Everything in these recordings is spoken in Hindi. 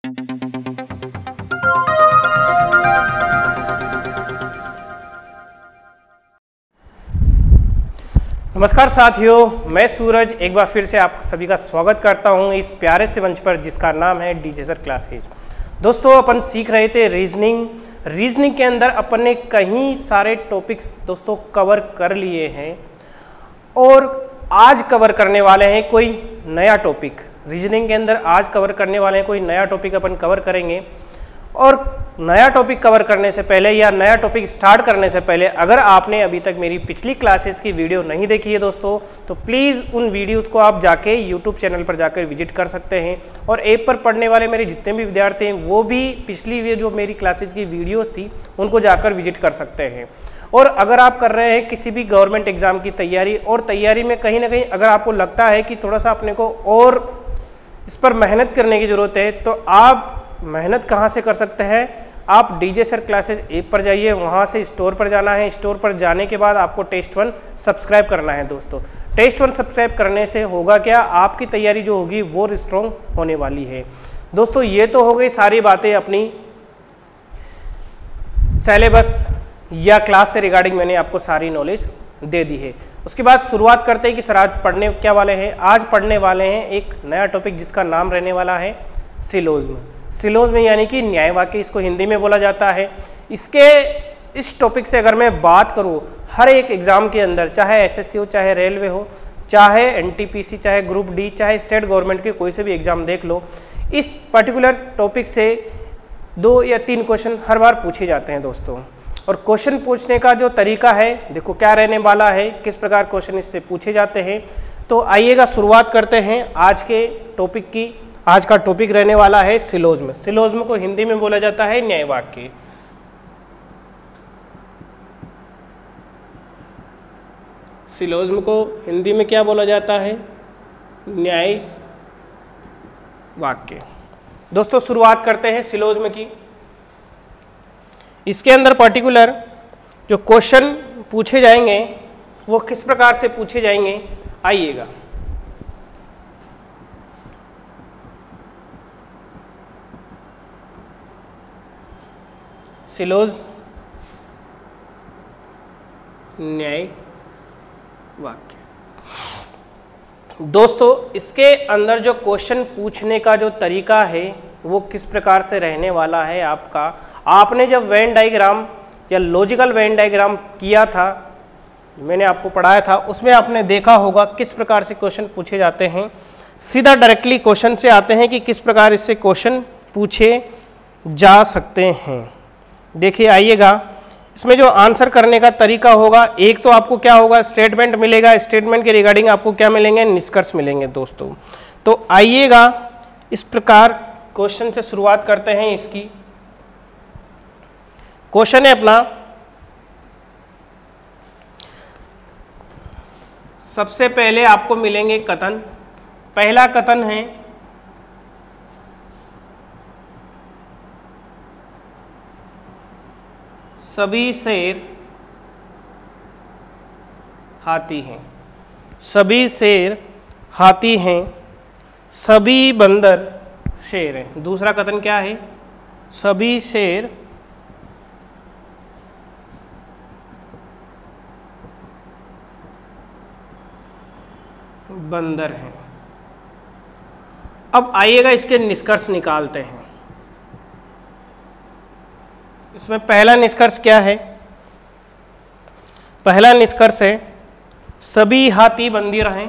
नमस्कार साथियों, मैं सूरज एक बार फिर से आप सभी का स्वागत करता हूं इस प्यारे से मंच पर जिसका नाम है डीजे सर क्लासेस। दोस्तों, अपन सीख रहे थे रीजनिंग के अंदर अपन ने कई सारे टॉपिक्स दोस्तों कवर कर लिए हैं और आज कवर करने वाले हैं कोई नया टॉपिक। रीजनिंग के अंदर आज कवर करने वाले हैं कोई नया टॉपिक अपन कवर करेंगे। और नया टॉपिक कवर करने से पहले या नया टॉपिक स्टार्ट करने से पहले अगर आपने अभी तक मेरी पिछली क्लासेस की वीडियो नहीं देखी है दोस्तों, तो प्लीज़ उन वीडियोस को आप जाके यूट्यूब चैनल पर जाकर विजिट कर सकते हैं। और ऐप पर पढ़ने वाले मेरे जितने भी विद्यार्थी हैं वो भी पिछली जो मेरी क्लासेस की वीडियोस थी उनको जाकर विजिट कर सकते हैं। और अगर आप कर रहे हैं किसी भी गवर्नमेंट एग्जाम की तैयारी और तैयारी में कहीं ना कहीं अगर आपको लगता है कि थोड़ा सा अपने को और इस पर मेहनत करने की ज़रूरत है, तो आप मेहनत कहाँ से कर सकते हैं? आप डीजे सर क्लासेस ऐप पर जाइए, वहाँ से स्टोर पर जाना है। स्टोर पर जाने के बाद आपको टेस्ट 1 सब्सक्राइब करना है दोस्तों। टेस्ट 1 सब्सक्राइब करने से होगा क्या, आपकी तैयारी जो होगी वो स्ट्रॉन्ग होने वाली है दोस्तों। ये तो हो गई सारी बातें अपनी सिलेबस या क्लास से रिगार्डिंग, मैंने आपको सारी नॉलेज दे दी है। उसके बाद शुरुआत करते हैं कि सर आज पढ़ने क्या वाले हैं। आज पढ़ने वाले हैं एक नया टॉपिक जिसका नाम रहने वाला है सिलोज्म। सिलोज्म यानी कि न्याय वाक्य, इसको हिंदी में बोला जाता है। इस टॉपिक से अगर मैं बात करूं, हर एक एग्जाम के अंदर, चाहे एसएससी हो, चाहे रेलवे हो, चाहे एनटीपीसी, चाहे ग्रुप डी, चाहे स्टेट गवर्नमेंट के कोई से भी एग्जाम देख लो, इस पर्टिकुलर टॉपिक से 2 या 3 क्वेश्चन हर बार पूछे जाते हैं दोस्तों। और क्वेश्चन पूछने का जो तरीका है देखो क्या रहने वाला है, किस प्रकार क्वेश्चन इससे पूछे जाते हैं। तो आइएगा शुरुआत करते हैं आज के टॉपिक की। आज का टॉपिक रहने वाला है सिलोज्म। सिलोज्म को हिंदी में बोला जाता है न्याय वाक्य। सिलोज्म को हिंदी में क्या बोला जाता है? न्याय वाक्य। दोस्तों शुरुआत करते हैं सिलोज्म की। इसके अंदर पर्टिकुलर जो क्वेश्चन पूछे जाएंगे वो किस प्रकार से पूछे जाएंगे, आइएगा। सिलोज्म न्याय वाक्य। दोस्तों इसके अंदर जो क्वेश्चन पूछने का जो तरीका है वो किस प्रकार से रहने वाला है आपका। आपने जब वेन डायग्राम या लॉजिकल वेन डायग्राम किया था, मैंने आपको पढ़ाया था, उसमें आपने देखा होगा किस प्रकार से क्वेश्चन पूछे जाते हैं। सीधा डायरेक्टली क्वेश्चन से आते हैं कि किस प्रकार इससे क्वेश्चन पूछे जा सकते हैं। देखिए आइएगा, इसमें जो आंसर करने का तरीका होगा, एक तो आपको क्या होगा, स्टेटमेंट मिलेगा। स्टेटमेंट के रिगार्डिंग आपको क्या मिलेंगे, निष्कर्ष मिलेंगे दोस्तों। तो आइएगा इस प्रकार क्वेश्चन से शुरुआत करते हैं इसकी। क्वेश्चन है अपना, सबसे पहले आपको मिलेंगे कथन। पहला कथन है सभी शेर हाथी हैं। सभी शेर हाथी हैं, सभी बंदर शेर हैं। दूसरा कथन क्या है, सभी शेर बंदर हैं। अब आइएगा इसके निष्कर्ष निकालते हैं। इसमें पहला निष्कर्ष क्या है, पहला निष्कर्ष है सभी हाथी बंदी रहें।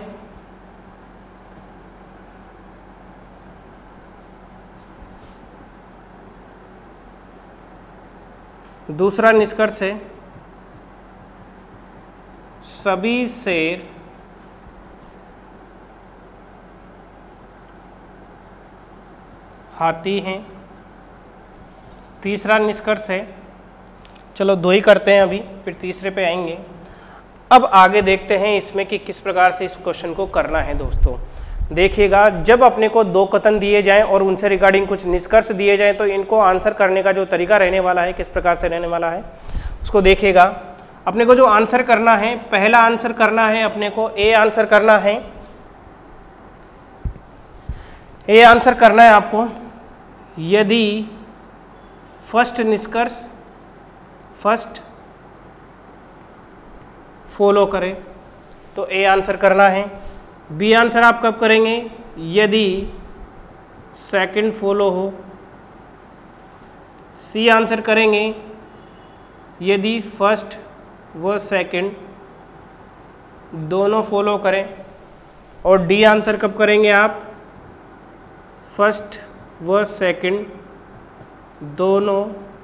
दूसरा निष्कर्ष है सभी शेर हाथी हैं। तीसरा निष्कर्ष है, चलो 2 ही करते हैं अभी, फिर तीसरे पे आएंगे। अब आगे देखते हैं इसमें कि किस प्रकार से इस क्वेश्चन को करना है दोस्तों। देखिएगा, जब अपने को 2 कथन दिए जाएं और उनसे रिगार्डिंग कुछ निष्कर्ष दिए जाएं तो इनको आंसर करने का जो तरीका रहने वाला है, किस प्रकार से रहने वाला है उसको देखिएगा। अपने को जो आंसर करना है, पहला आंसर करना है अपने को ए आंसर करना है। ए आंसर करना है आपको, यदि फर्स्ट निष्कर्ष फर्स्ट फॉलो करे, तो ए आंसर करना है। बी आंसर आप कब करेंगे? यदि सेकंड फॉलो हो। सी आंसर करेंगे यदि फर्स्ट व सेकंड दोनों फॉलो करें। और डी आंसर कब करेंगे आप? फर्स्ट व सेकंड दोनों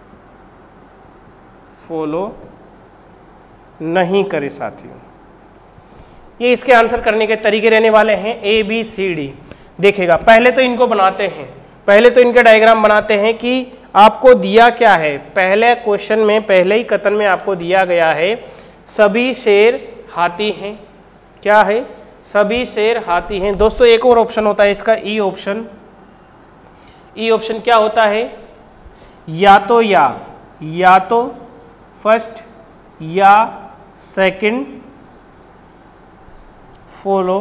फॉलो नहीं करे साथियों। ये इसके आंसर करने के तरीके रहने वाले हैं ए बी सी डी। देखिएगा, पहले तो इनको बनाते हैं, पहले तो इनके डायग्राम बनाते हैं कि आपको दिया क्या है। पहले क्वेश्चन में, पहले ही कथन में आपको दिया गया है सभी शेर हाथी हैं। क्या है? सभी शेर हाथी हैं। दोस्तों एक और ऑप्शन होता है इसका, ई ऑप्शन। ई ऑप्शन क्या होता है? या तो फर्स्ट या सेकंड फॉलो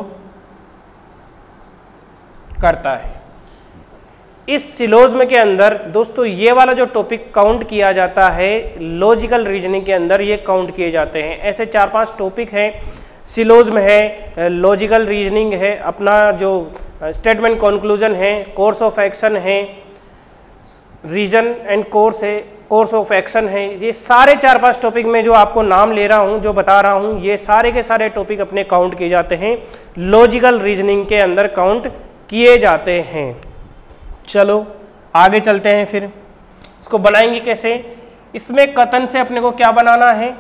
करता है। इस सिलोजिज्म के अंदर दोस्तों ये वाला जो टॉपिक काउंट किया जाता है लॉजिकल रीजनिंग के अंदर, ये काउंट किए जाते हैं। ऐसे 4-5 टॉपिक हैं, सिलोजिज्म है, लॉजिकल रीजनिंग है, अपना जो स्टेटमेंट कंक्लूजन है, कोर्स ऑफ एक्शन है, रीजन एंड कोर्स है, कोर्स ऑफ एक्शन है। ये सारे 4-5 टॉपिक में जो आपको नाम ले रहा हूँ, जो बता रहा हूँ, ये सारे के सारे टॉपिक अपने काउंट किए जाते हैं, लॉजिकल रीजनिंग के अंदर काउंट किए जाते हैं। चलो आगे चलते हैं, फिर इसको बनाएंगे कैसे। इसमें कथन से अपने को क्या बनाना है?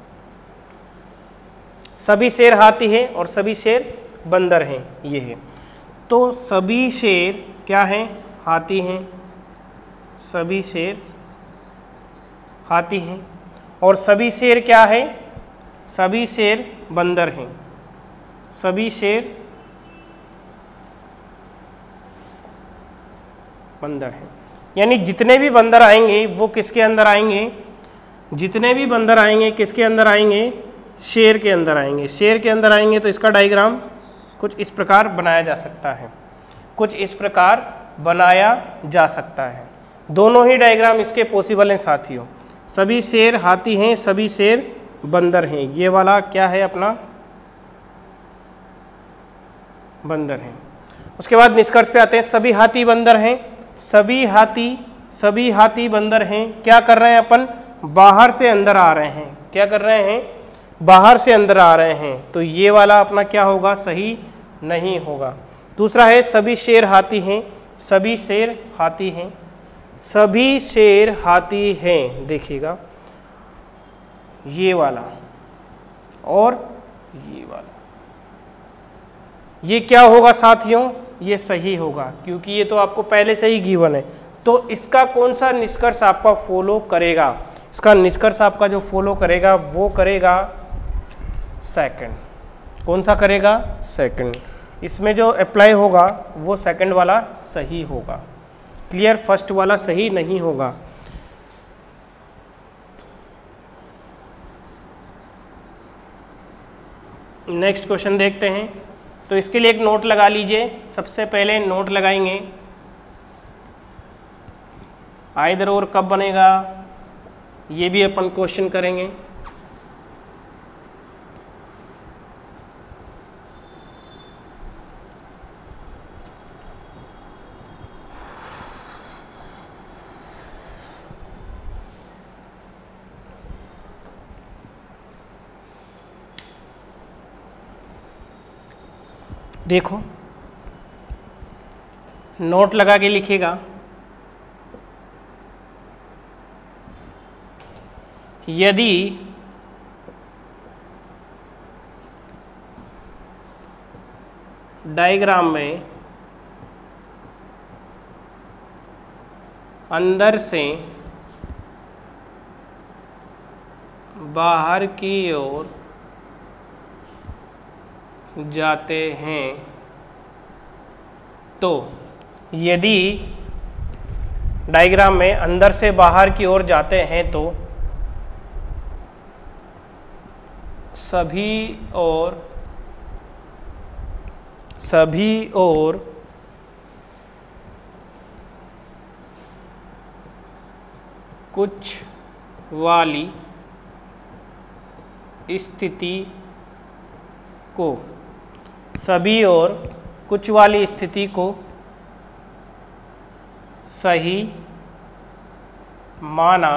सभी शेर हाथी है और सभी शेर बंदर हैं, ये है। तो सभी शेर क्या हैं? हाथी हैं। सभी शेर हाथी हैं। और सभी शेर क्या है? सभी शेर बंदर हैं। सभी शेर बंदर हैं। यानी जितने भी बंदर आएंगे वो किसके अंदर आएंगे? जितने भी बंदर आएंगे किसके अंदर आएंगे? शेर के अंदर आएंगे। शेर के अंदर आएंगे तो इसका डायग्राम कुछ इस प्रकार बनाया जा सकता है, कुछ इस प्रकार बनाया जा सकता है। दोनों ही डायग्राम इसके पॉसिबल हैं साथियों। सभी शेर हाथी हैं, सभी शेर बंदर हैं। ये वाला क्या है अपना? बंदर हैं। उसके बाद निष्कर्ष पे आते हैं, सभी हाथी बंदर हैं। सभी हाथी बंदर हैं। क्या कर रहे हैं अपन? बाहर से अंदर आ रहे हैं। क्या कर रहे हैं? बाहर से अंदर आ रहे हैं। तो ये वाला अपना क्या होगा? सही नहीं होगा। दूसरा है सभी शेर हाथी हैं। सभी शेर हाथी हैं। सभी शेर हाथी हैं। देखिएगा ये वाला और ये वाला, ये क्या होगा साथियों? ये सही होगा, क्योंकि ये तो आपको पहले से ही गिवन है। तो इसका कौन सा निष्कर्ष आपका फॉलो करेगा? इसका निष्कर्ष आपका जो फॉलो करेगा वो करेगा सेकंड। कौन सा करेगा? सेकंड। इसमें जो अप्लाई होगा वो सेकंड वाला सही होगा। क्लियर? फर्स्ट वाला सही नहीं होगा। नेक्स्ट क्वेश्चन देखते हैं। तो इसके लिए एक नोट लगा लीजिए। सबसे पहले नोट लगाएंगे आइदर और कब बनेगा, ये भी अपन क्वेश्चन करेंगे। देखो नोट लगा के लिखिएगा, यदि डायग्राम में अंदर से बाहर की ओर जाते हैं, तो यदि डायग्राम में अंदर से बाहर की ओर जाते हैं तो सभी और कुछ वाली स्थिति को, सभी और कुछ वाली स्थिति को सही माना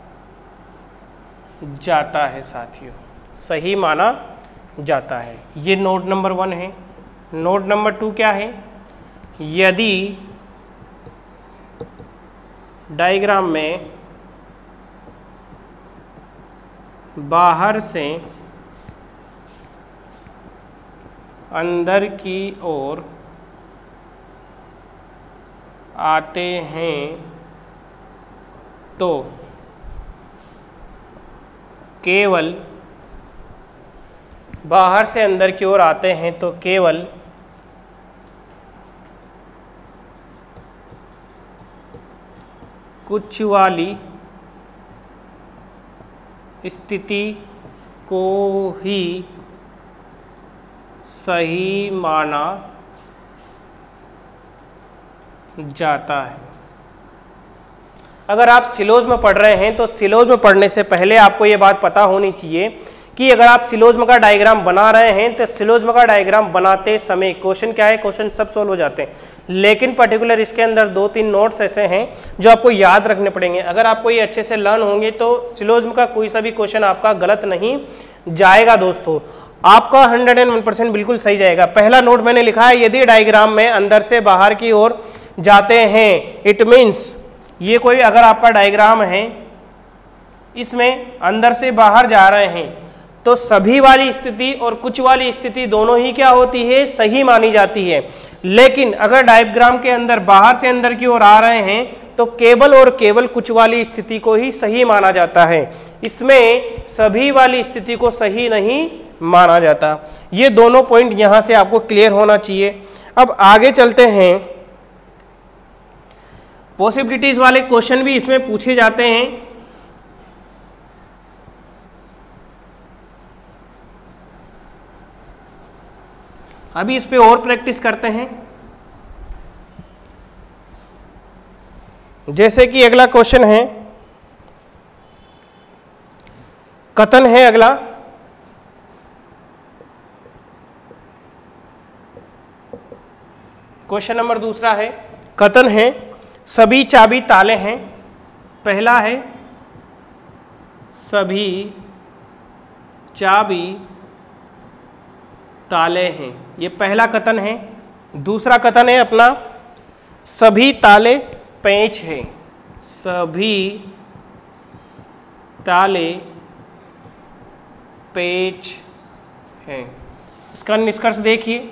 जाता है साथियों, सही माना जाता है। ये नोट नंबर 1 है। नोट नंबर 2 क्या है? यदि डायग्राम में बाहर से अंदर की ओर आते हैं तो केवल, बाहर से अंदर की ओर आते हैं तो केवल कुछ वाली स्थिति को ही सही माना जाता है। अगर आप सिलोज़्म पढ़ रहे हैं तो सिलोज़्म पढ़ने से पहले आपको ये बात पता होनी चाहिए कि अगर आप सिलोज़्म का डायग्राम बना रहे हैं तो सिलोज़्म का डायग्राम बनाते समय क्वेश्चन क्या है, क्वेश्चन सब सोल्व हो जाते हैं, लेकिन पर्टिकुलर इसके अंदर 2-3 नोट्स ऐसे हैं जो आपको याद रखने पड़ेंगे। अगर आपको ये अच्छे से लर्न होंगे तो सिलोज़्म का कोई सा भी क्वेश्चन आपका गलत नहीं जाएगा दोस्तों, आपका 101% बिल्कुल सही जाएगा। पहला नोट मैंने लिखा है, यदि डायग्राम में अंदर से बाहर की ओर जाते हैं, इट मीन्स ये कोई अगर आपका डायग्राम है, इसमें अंदर से बाहर जा रहे हैं तो सभी वाली स्थिति और कुछ वाली स्थिति दोनों ही क्या होती है, सही मानी जाती है। लेकिन अगर डायग्राम के अंदर बाहर से अंदर की ओर आ रहे हैं तो केवल और केवल कुछ वाली स्थिति को ही सही माना जाता है, इसमें सभी वाली स्थिति को सही नहीं माना जाता। ये दोनों पॉइंट यहां से आपको क्लियर होना चाहिए। अब आगे चलते हैं, पॉसिबिलिटीज वाले क्वेश्चन भी इसमें पूछे जाते हैं। अभी इस पे और प्रैक्टिस करते हैं। जैसे कि अगला क्वेश्चन है, कथन है अगला, क्वेश्चन नंबर 2 है, कथन है सभी चाबी ताले हैं। पहला है सभी चाबी ताले हैं, ये पहला कथन है। दूसरा कथन है अपना सभी ताले पेंच हैं, सभी ताले पेंच हैं। इसका निष्कर्ष देखिए,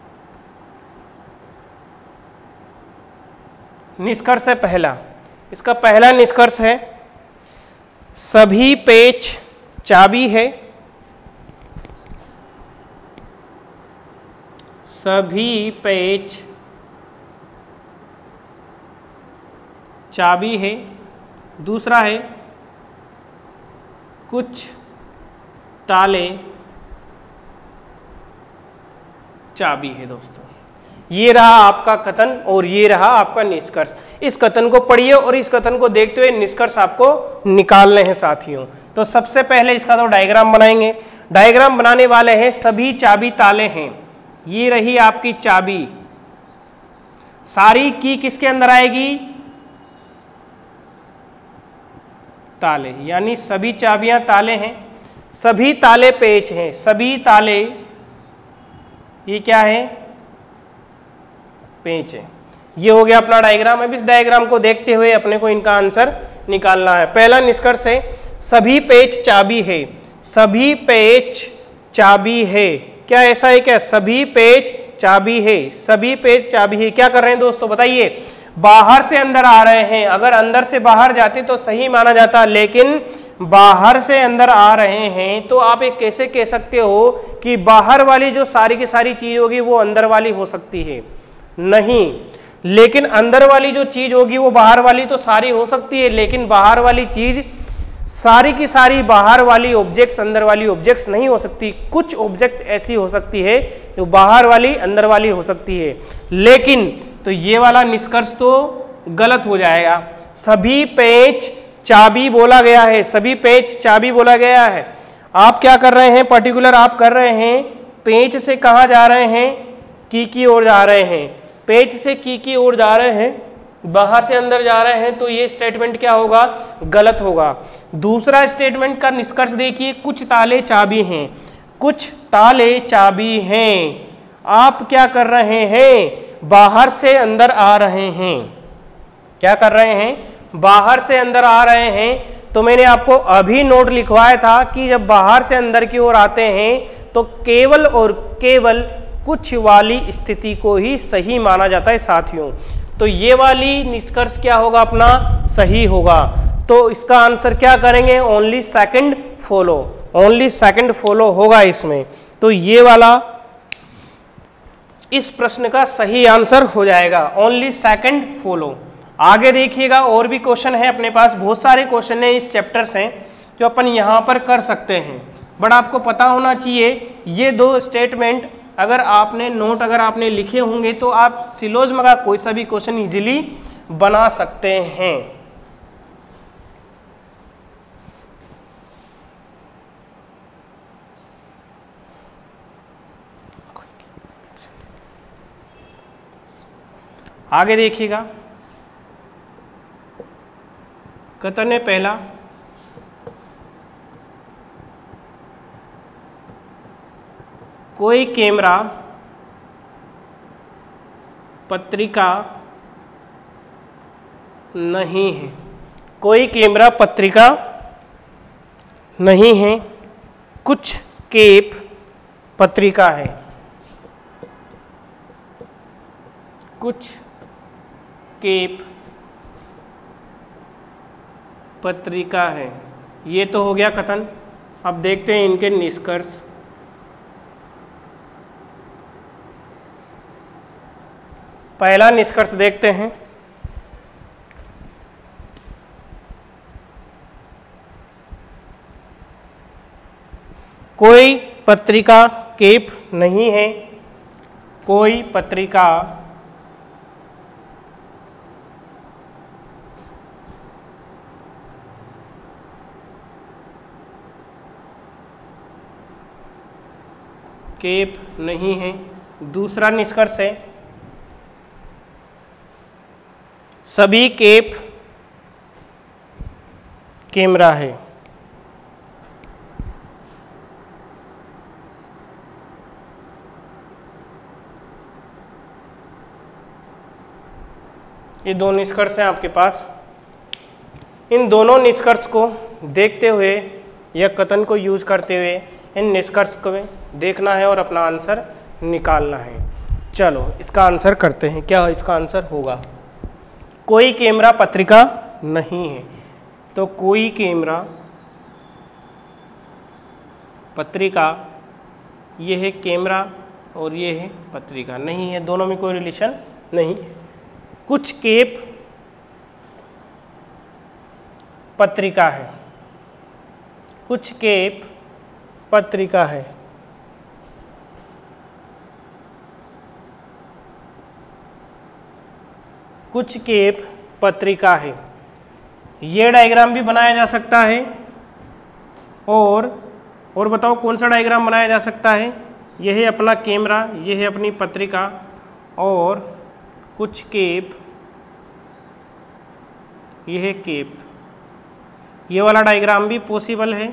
निष्कर्ष है पहला, इसका पहला निष्कर्ष है सभी पेच चाबी है, सभी पेच चाबी है। दूसरा है कुछ ताले चाबी है। दोस्तों ये रहा आपका कथन और ये रहा आपका निष्कर्ष। इस कथन को पढ़िए और इस कथन को देखते हुए निष्कर्ष आपको निकालने हैं साथियों। तो सबसे पहले इसका तो डायग्राम बनाएंगे। डायग्राम बनाने वाले हैं सभी चाबी ताले हैं, ये रही आपकी चाबी, सारी की किसके अंदर आएगी, ताले, यानी सभी चाबियां ताले हैं, सभी ताले पेच हैं, सभी ताले ये क्या है, पेच है। ये हो गया अपना डायग्राम। अब इस डायग्राम को देखते हुए अपने को इनका आंसर निकालना है। पहला निष्कर्ष है सभी पेच चाबी है, सभी पेच चाबी है। क्या ऐसा है क्या, सभी पेच चाबी है, सभी पेच चाबी है। क्या कर रहे हैं दोस्तों बताइए, बाहर से अंदर आ रहे हैं, अगर अंदर से बाहर जाते तो सही माना जाता, लेकिन बाहर से अंदर आ रहे हैं तो आप एक कैसे कह सकते हो कि बाहर वाली जो सारी की सारी चीज होगी वो अंदर वाली हो सकती है, नहीं, लेकिन अंदर वाली जो चीज होगी वो बाहर वाली तो सारी हो सकती है, लेकिन बाहर वाली चीज सारी की सारी बाहर वाली ऑब्जेक्ट्स अंदर वाली ऑब्जेक्ट्स नहीं हो सकती। कुछ ऑब्जेक्ट्स ऐसी हो सकती है जो बाहर वाली अंदर वाली हो सकती है, लेकिन तो ये वाला निष्कर्ष तो गलत हो जाएगा। सभी पेच चाबी बोला गया है, सभी पेच चाबी बोला गया है। आप क्या कर रहे हैं, पर्टिकुलर आप कर रहे हैं पेच से कहाँ जा रहे हैं, की ओर जा रहे हैं, पेच से की ओर जा रहे हैं, बाहर से अंदर जा रहे हैं, तो ये स्टेटमेंट क्या होगा, गलत होगा। दूसरा स्टेटमेंट का निष्कर्ष देखिए, कुछ ताले चाबी हैं, कुछ ताले चाबी हैं, आप क्या कर रहे हैं, बाहर से अंदर आ रहे हैं, क्या कर रहे हैं, बाहर से अंदर आ रहे हैं। तो मैंने आपको अभी नोट लिखवाया था कि जब बाहर से अंदर की ओर आते हैं तो केवल और केवल कुछ वाली स्थिति को ही सही माना जाता है साथियों। तो ये वाली निष्कर्ष क्या होगा, अपना सही होगा। तो इसका आंसर क्या करेंगे, only second follow, only second follow होगा इसमें। तो ये वाला इस प्रश्न का सही आंसर हो जाएगा, ओनली सेकंड फॉलो। आगे देखिएगा, और भी क्वेश्चन है अपने पास, बहुत सारे क्वेश्चन है इस चैप्टर से जो अपन यहाँ पर कर सकते हैं। बट आपको पता होना चाहिए ये दो स्टेटमेंट अगर आपने नोट अगर आपने लिखे होंगे तो आप सिलोजिज्म का कोई सा भी क्वेश्चन इजीली बना सकते हैं। आगे देखिएगा, कथन है पहला, कोई कैमरा पत्रिका नहीं है, कोई कैमरा पत्रिका नहीं है, कुछ केप पत्रिका है, कुछ केप पत्रिका है। ये तो हो गया कथन। अब देखते हैं इनके निष्कर्ष। पहला निष्कर्ष देखते हैं, कोई पत्रिका केप नहीं है, कोई पत्रिका केप नहीं है। दूसरा निष्कर्ष है, सभी केप कैमरा है। ये दो निष्कर्ष हैं आपके पास। इन दोनों निष्कर्ष को देखते हुए या कथन को यूज करते हुए इन निष्कर्ष को देखना है और अपना आंसर निकालना है। चलो इसका आंसर करते हैं, क्या इसका आंसर होगा, कोई कैमरा पत्रिका नहीं है। तो कोई कैमरा पत्रिका, ये है कैमरा और ये है पत्रिका, नहीं है, दोनों में कोई रिलेशन नहीं है। कुछ केप पत्रिका है, कुछ केप पत्रिका है, कुछ केप पत्रिका है। ये डायग्राम भी बनाया जा सकता है और बताओ कौन सा डायग्राम बनाया जा सकता है। यह है अपना कैमरा, यह है अपनी पत्रिका और कुछ केप, यह है केप। ये वाला डायग्राम भी पॉसिबल है।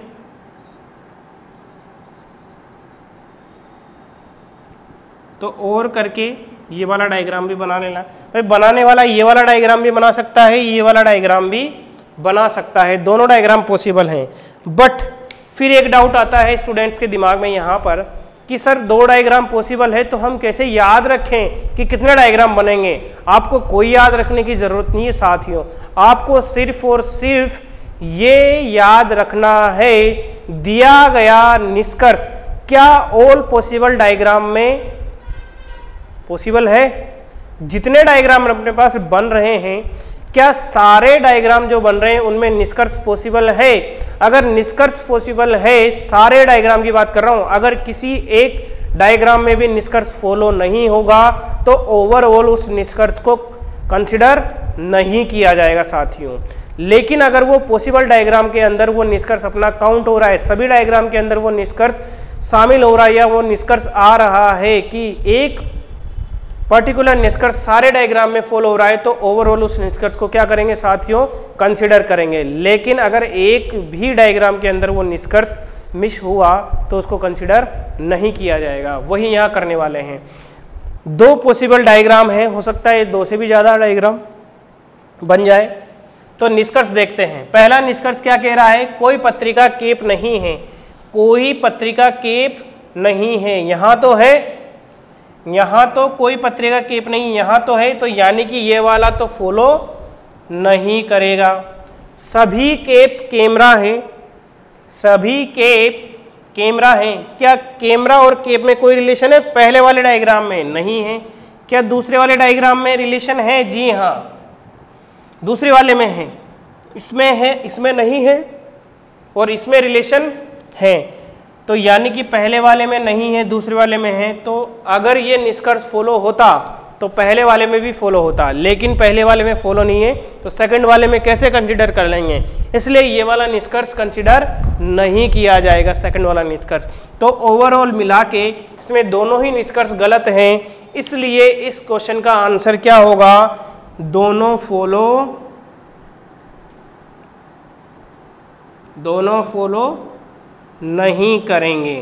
तो और करके ये वाला डायग्राम भी बना लेना। भाई बनाने वाला ये वाला डायग्राम भी बना सकता है, ये वाला डायग्राम भी बना सकता है, दोनों डायग्राम पॉसिबल हैं। बट फिर एक डाउट आता है स्टूडेंट्स के दिमाग में यहाँ पर कि सर दो डायग्राम पॉसिबल है तो हम कैसे याद रखें कि कितने डायग्राम बनेंगे। आपको कोई याद रखने की ज़रूरत नहीं है साथियों, आपको सिर्फ और सिर्फ ये याद रखना है दिया गया निष्कर्ष क्या ऑल पॉसिबल डायग्राम में पॉसिबल है। जितने डायग्राम अपने पास बन रहे हैं क्या सारे डायग्राम जो बन रहे हैं उनमें निष्कर्ष पॉसिबल है। अगर निष्कर्ष पॉसिबल है, सारे डायग्राम की बात कर रहा हूं, अगर किसी एक डायग्राम में भी निष्कर्ष फॉलो नहीं होगा तो ओवरऑल उस निष्कर्ष को कंसिडर नहीं किया जाएगा साथियों। लेकिन अगर वो पॉसिबल डायग्राम के अंदर वो निष्कर्ष अपना काउंट हो रहा है, सभी डायग्राम के अंदर वो निष्कर्ष शामिल हो रहा है, या वो निष्कर्ष आ रहा है कि एक पर्टिकुलर निष्कर्ष सारे डायग्राम में फॉलो हो रहा है, तो ओवरऑल उस निष्कर्ष को क्या करेंगे साथियों, कंसिडर करेंगे। लेकिन अगर एक भी डायग्राम के अंदर वो निष्कर्ष मिस हुआ तो उसको कंसिडर नहीं किया जाएगा। वही यहाँ करने वाले हैं। दो पॉसिबल डायग्राम है, हो सकता है दो से भी ज़्यादा डायग्राम बन जाए। तो निष्कर्ष देखते हैं। पहला निष्कर्ष क्या कह रहा है, कोई पत्रिका केप नहीं है। कोई पत्रिका केप नहीं है, यहाँ तो है, यहाँ तो कोई पत्रिका केप नहीं, यहाँ तो है, तो यानी कि ये वाला तो फॉलो नहीं करेगा। सभी केप कैमरा है, सभी केप कैमरा है। क्या कैमरा और केप में कोई रिलेशन है? पहले वाले डायग्राम में नहीं है। क्या दूसरे वाले डायग्राम में रिलेशन है? जी हाँ, दूसरे वाले में है, इसमें है, इसमें नहीं है, और इसमें रिलेशन है। तो यानी कि पहले वाले में नहीं है, दूसरे वाले में है। तो अगर ये निष्कर्ष फॉलो होता तो पहले वाले में भी फॉलो होता, लेकिन पहले वाले में फॉलो नहीं है, तो सेकंड वाले में कैसे कंसीडर कर लेंगे? इसलिए ये वाला निष्कर्ष कंसीडर नहीं किया जाएगा, सेकंड वाला निष्कर्ष। तो ओवरऑल मिला के इसमें दोनों ही निष्कर्ष गलत हैं। इसलिए इस क्वेश्चन का आंसर क्या होगा? दोनों फॉलो नहीं करेंगे,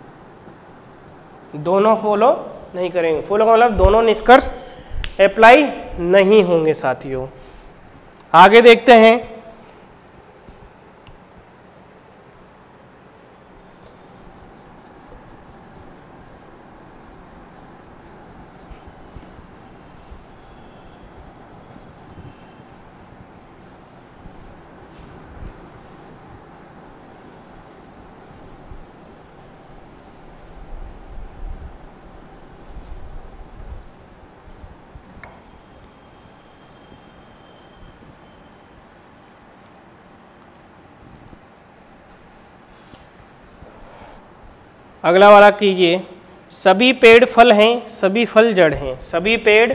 दोनों फॉलो नहीं करेंगे। फॉलो का मतलब दोनों निष्कर्ष अप्लाई नहीं होंगे साथियों। आगे देखते हैं। अगला वाला कीजिए। सभी पेड़ फल हैं, सभी फल जड़ हैं। सभी पेड़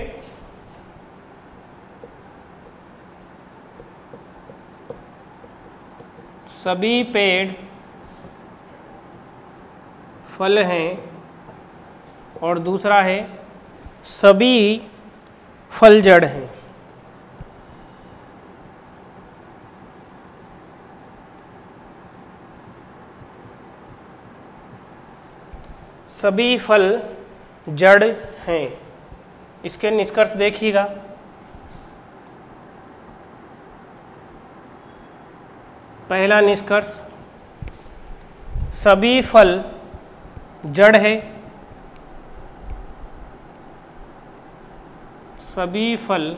फल हैं, और दूसरा है सभी फल जड़ हैं। सभी फल जड़ हैं। इसके निष्कर्ष देखिएगा। पहला निष्कर्ष, सभी फल जड़ है, सभी फल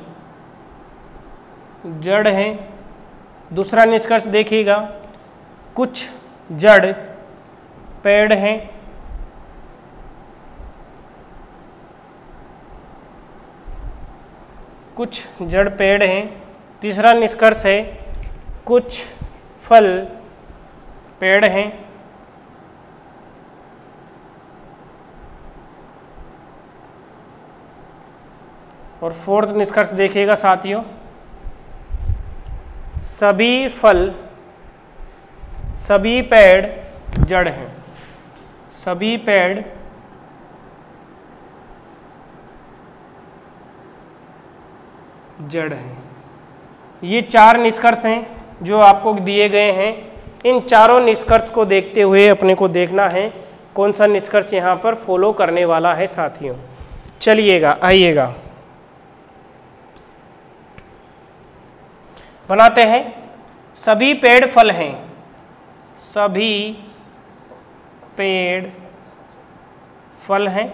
जड़ हैं। दूसरा निष्कर्ष देखिएगा, कुछ जड़ पेड़ हैं। कुछ जड़ पेड़ हैं। तीसरा निष्कर्ष है, कुछ फल पेड़ हैं। और फोर्थ निष्कर्ष देखिएगा साथियों, सभी पेड़ जड़ हैं। सभी पेड़ जड़ है। ये चार निष्कर्ष हैं जो आपको दिए गए हैं। इन चारों निष्कर्ष को देखते हुए अपने को देखना है कौन सा निष्कर्ष यहाँ पर फॉलो करने वाला है साथियों। चलिएगा, आइएगा बनाते हैं। सभी पेड़ फल हैं, सभी पेड़ फल हैं।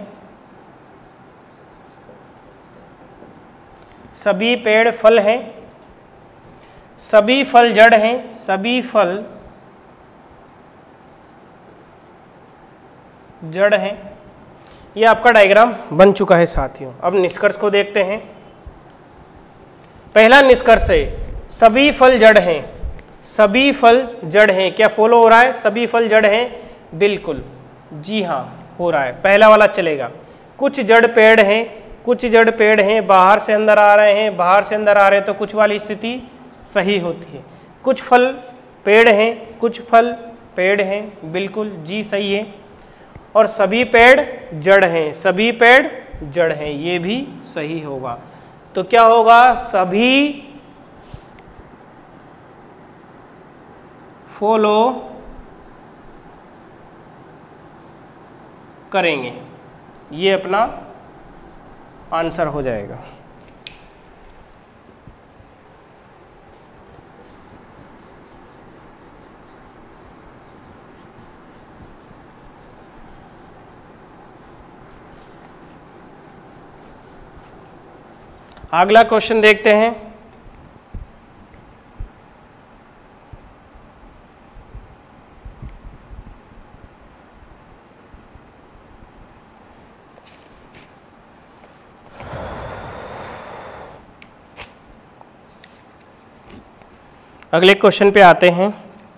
सभी पेड़ फल हैं, सभी फल जड़ हैं, सभी फल जड़ हैं। ये आपका डायग्राम बन चुका है साथियों। अब निष्कर्ष को देखते हैं। पहला निष्कर्ष है, सभी फल जड़ हैं। सभी फल जड़ हैं। क्या फॉलो हो रहा है? सभी फल जड़ हैं, बिल्कुल जी हाँ हो रहा है। पहला वाला चलेगा। कुछ जड़ पेड़ हैं, कुछ जड़ पेड़ हैं बाहर से अंदर आ रहे हैं, बाहर से अंदर आ रहे हैं तो कुछ वाली स्थिति सही होती है। कुछ फल पेड़ हैं, कुछ फल पेड़ हैं, बिल्कुल जी सही है। और सभी पेड़ जड़ हैं, सभी पेड़ जड़ हैं, ये भी सही होगा। तो क्या होगा, सभी फॉलो करेंगे, ये अपना आंसर हो जाएगा। अगला क्वेश्चन देखते हैं। अगले क्वेश्चन पे आते हैं।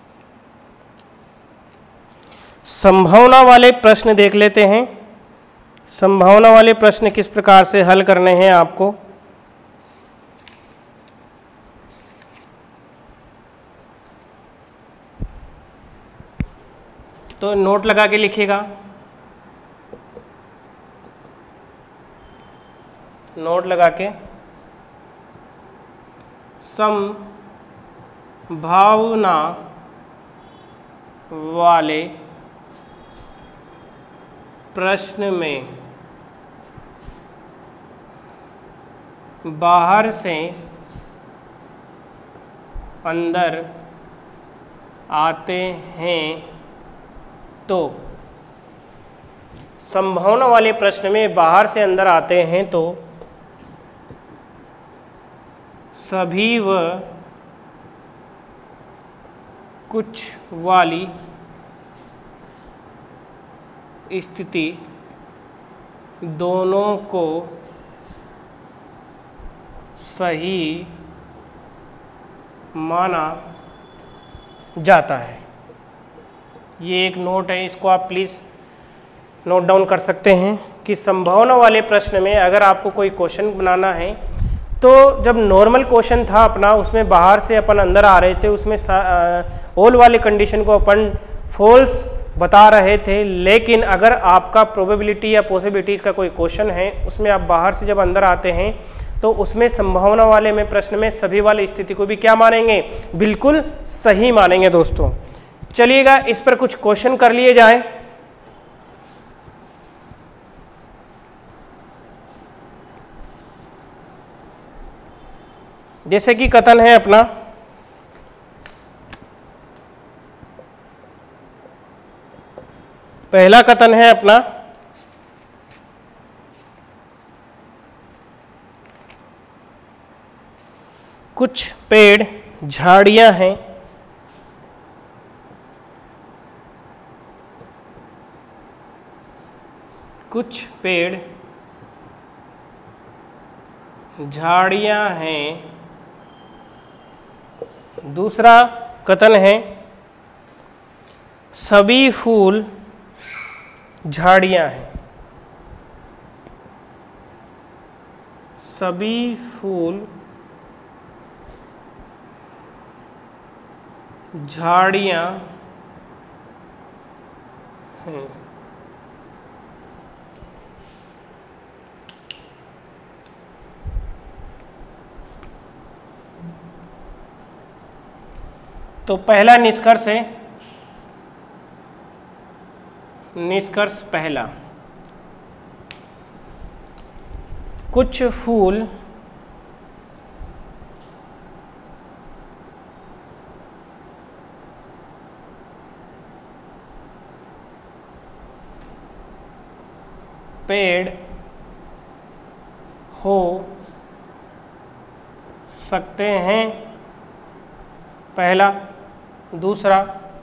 संभावना वाले प्रश्न देख लेते हैं। संभावना वाले प्रश्न किस प्रकार से हल करने हैं आपको। तो नोट लगा के लिखिएगा, नोट लगा के संभावना वाले प्रश्न में बाहर से अंदर आते हैं तो, संभावना वाले प्रश्न में बाहर से अंदर आते हैं तो सभी व कुछ वाली स्थिति दोनों को सही माना जाता है। ये एक नोट है, इसको आप प्लीज़ नोट डाउन कर सकते हैं कि संभावना वाले प्रश्न में अगर आपको कोई क्वेश्चन बनाना है तो जब नॉर्मल क्वेश्चन था अपना, उसमें बाहर से अपन अंदर आ रहे थे, उसमें ऑल वाले कंडीशन को अपन फॉल्स बता रहे थे। लेकिन अगर आपका प्रोबेबिलिटी या पॉसिबिलिटीज का कोई क्वेश्चन है, उसमें आप बाहर से जब अंदर आते हैं तो उसमें संभावना वाले में प्रश्न में सभी वाली स्थिति को भी क्या मानेंगे, बिल्कुल सही मानेंगे दोस्तों। चलिएगा इस पर कुछ क्वेश्चन कर लिए जाएं। जैसे कि कथन है अपना, पहला कथन है अपना, कुछ पेड़ झाड़ियां हैं, कुछ पेड़ झाड़ियां हैं। दूसरा कथन है, सभी फूल झाड़ियां हैं, सभी फूल झाड़ियां हैं। तो पहला निष्कर्ष है, निष्कर्ष पहला, कुछ फूल पेड़ हो सकते हैं, पहला। दूसरा,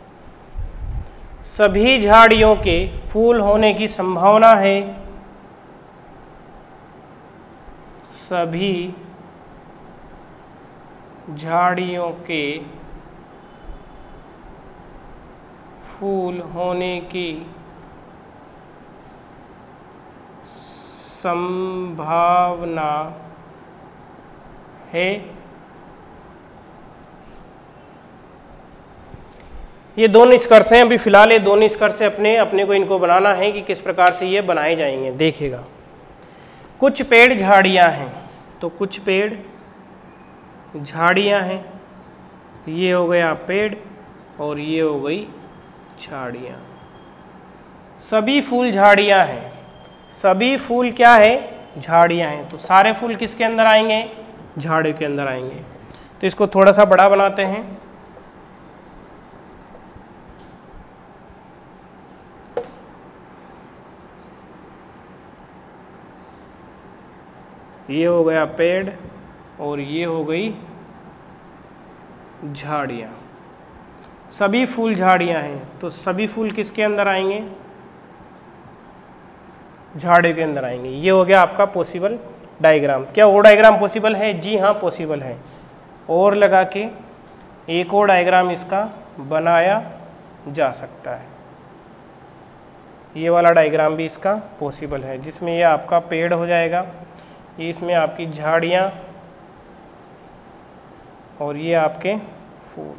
सभी झाड़ियों के फूल होने की संभावना है, सभी झाड़ियों के फूल होने की संभावना है। ये दो निष्कर्ष हैं, अभी फिलहाल ये दो निष्कर्ष अपने को इनको बनाना है कि किस प्रकार से ये बनाए जाएंगे। देखिएगा, कुछ पेड़ झाड़ियाँ हैं, तो कुछ पेड़ झाड़ियाँ हैं, ये हो गया पेड़ और ये हो गई झाड़ियाँ। सभी फूल झाड़ियाँ हैं, सभी फूल क्या है, झाड़ियाँ हैं, तो सारे फूल किसके अंदर आएंगे, झाड़ियों के अंदर आएंगे। तो इसको थोड़ा सा बड़ा बनाते हैं। ये हो गया पेड़ और ये हो गई झाड़ियाँ। सभी फूल झाड़ियाँ हैं, तो सभी फूल किसके अंदर आएंगे, झाड़ियों के अंदर आएंगे। ये हो गया आपका पॉसिबल डायग्राम। क्या वो डायग्राम पॉसिबल है? जी हाँ, पॉसिबल है। और लगा के एक और डायग्राम इसका बनाया जा सकता है। ये वाला डायग्राम भी इसका पॉसिबल है, जिसमें ये आपका पेड़ हो जाएगा, ये इसमें आपकी झाड़ियाँ और ये आपके फूल।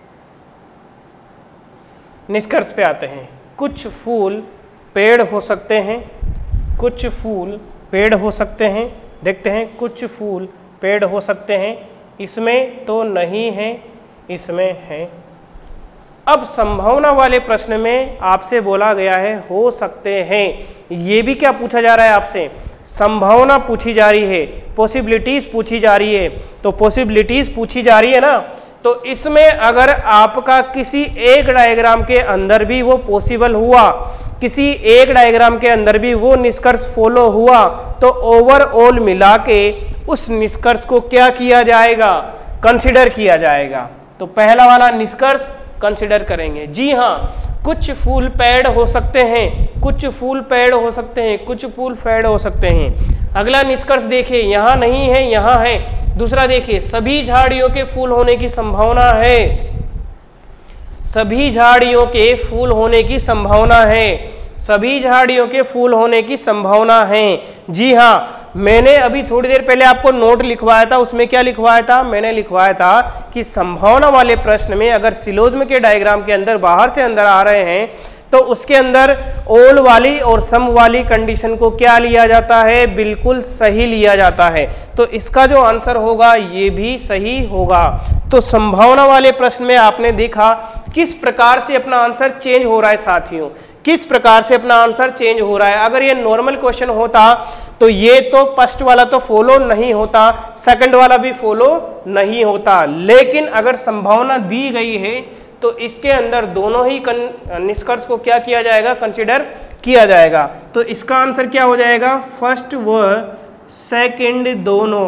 निष्कर्ष पे आते हैं। कुछ फूल पेड़ हो सकते हैं, कुछ फूल पेड़ हो सकते हैं। देखते हैं, कुछ फूल पेड़ हो सकते हैं, इसमें तो नहीं है, इसमें है। अब संभावना वाले प्रश्न में आपसे बोला गया है हो सकते हैं। ये भी क्या पूछा जा रहा है आपसे, संभावना पूछी जा रही है, पॉसिबिलिटीज पूछी जा रही है। तो पॉसिबिलिटीज पूछी जा रही है ना, तो इसमें अगर आपका किसी एक डायग्राम के अंदर भी वो पॉसिबल हुआ, किसी एक डायग्राम के अंदर भी वो निष्कर्ष फॉलो हुआ, तो ओवरऑल मिला के उस निष्कर्ष को क्या किया जाएगा, कंसिडर किया जाएगा। तो पहला वाला निष्कर्ष कंसिडर करेंगे। जी हाँ, कुछ फूल पेड़ हो सकते हैं, कुछ फूल पेड़ हो सकते हैं, कुछ फूल पेड़ हो सकते हैं। अगला निष्कर्ष देखिए, यहाँ नहीं है, यहाँ है। दूसरा देखिए, सभी झाड़ियों के फूल होने की संभावना है, सभी झाड़ियों के फूल होने की संभावना है, सभी झाड़ियों के फूल होने की संभावना है। जी हाँ, मैंने अभी थोड़ी देर पहले आपको नोट लिखवाया था, उसमें क्या लिखवाया था, मैंने लिखवाया था कि संभावना वाले प्रश्न में अगर सिलोज्म के डायग्राम के अंदर बाहर से अंदर आ रहे हैं, तो उसके अंदर ऑल वाली और सम वाली कंडीशन को क्या लिया जाता है, बिल्कुल सही लिया जाता है। तो इसका जो आंसर होगा ये भी सही होगा। तो संभावना वाले प्रश्न में आपने देखा किस प्रकार से अपना आंसर चेंज हो रहा है साथियों, किस प्रकार से अपना आंसर चेंज हो रहा है। अगर ये नॉर्मल क्वेश्चन होता तो ये तो फर्स्ट वाला तो फॉलो नहीं होता, सेकंड वाला भी फॉलो नहीं होता। लेकिन अगर संभावना दी गई है तो इसके अंदर दोनों ही निष्कर्ष को क्या किया जाएगा, कंसिडर किया जाएगा। तो इसका आंसर क्या हो जाएगा, फर्स्ट व सेकंड दोनों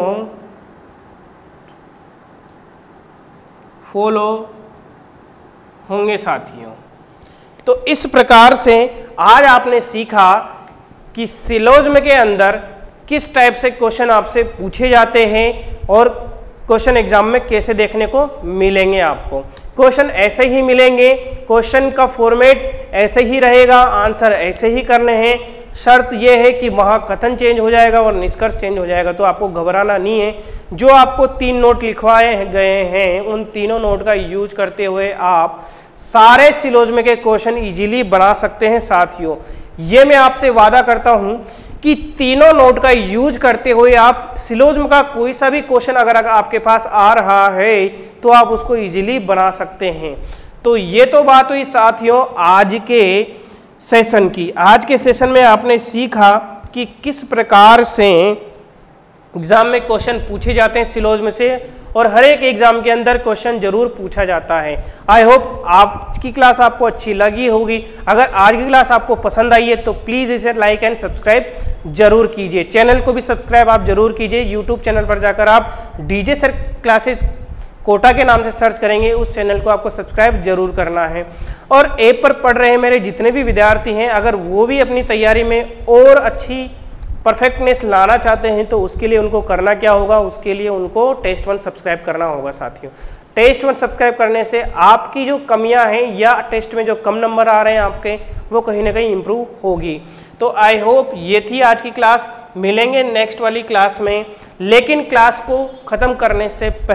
फॉलो होंगे साथियों। तो इस प्रकार से आज आपने सीखा कि सिलोज्म के अंदर किस टाइप से क्वेश्चन आपसे पूछे जाते हैं और क्वेश्चन एग्जाम में कैसे देखने को मिलेंगे। आपको क्वेश्चन ऐसे ही मिलेंगे, क्वेश्चन का फॉर्मेट ऐसे ही रहेगा, आंसर ऐसे ही करने हैं। शर्त यह है कि वहाँ कथन चेंज हो जाएगा और निष्कर्ष चेंज हो जाएगा, तो आपको घबराना नहीं है। जो आपको 3 नोट लिखवाए गए हैं, उन तीनों नोट का यूज करते हुए आप सारे सिलोज्म के क्वेश्चन इजीली बना सकते हैं साथियों। ये मैं आपसे वादा करता हूं कि तीनों नोट का यूज करते हुए आप सिलोज्म का कोई सा भी क्वेश्चन अगर आपके पास आ रहा है तो आप उसको इजीली बना सकते हैं। तो ये तो बात हुई साथियों आज के सेशन की। आज के सेशन में आपने सीखा कि किस प्रकार से एग्जाम में क्वेश्चन पूछे जाते हैं सिलोज्म से, और हर एक एग्जाम के अंदर क्वेश्चन जरूर पूछा जाता है। आई होप आज की क्लास आपको अच्छी लगी होगी। अगर आज की क्लास आपको पसंद आई है तो प्लीज़ इसे लाइक एंड सब्सक्राइब जरूर कीजिए। चैनल को भी सब्सक्राइब आप जरूर कीजिए। यूट्यूब चैनल पर जाकर आप डीजे सर क्लासेस कोटा के नाम से सर्च करेंगे, उस चैनल को आपको सब्सक्राइब जरूर करना है। और ऐप पर पढ़ रहे मेरे जितने भी विद्यार्थी हैं, अगर वो भी अपनी तैयारी में और अच्छी परफेक्टनेस लाना चाहते हैं तो उसके लिए उनको करना क्या होगा, उसके लिए उनको टेस्ट 1 सब्सक्राइब करना होगा साथियों। टेस्ट 1 सब्सक्राइब करने से आपकी जो कमियां हैं या टेस्ट में जो कम नंबर आ रहे हैं आपके, वो कहीं ना कहीं इम्प्रूव होगी। तो आई होप ये थी आज की क्लास। मिलेंगे नेक्स्ट वाली क्लास में। लेकिन क्लास को ख़त्म करने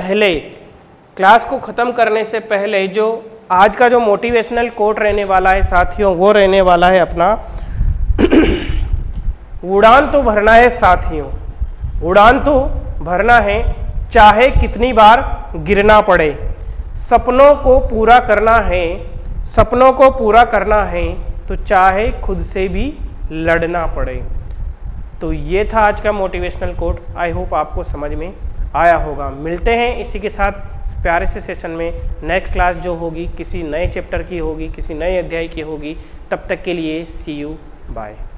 से पहले जो आज का जो मोटिवेशनल कोट रहने वाला है साथियों, वो रहने वाला है अपना उड़ान तो भरना है साथियों, उड़ान तो भरना है चाहे कितनी बार गिरना पड़े। सपनों को पूरा करना है तो चाहे खुद से भी लड़ना पड़े। तो ये था आज का मोटिवेशनल कोट। आई होप आपको समझ में आया होगा। मिलते हैं इसी के साथ प्यारे से सेशन में। नेक्स्ट क्लास जो होगी किसी नए चैप्टर की होगी, किसी नए अध्याय की होगी। तब तक के लिए सी यू, बाय।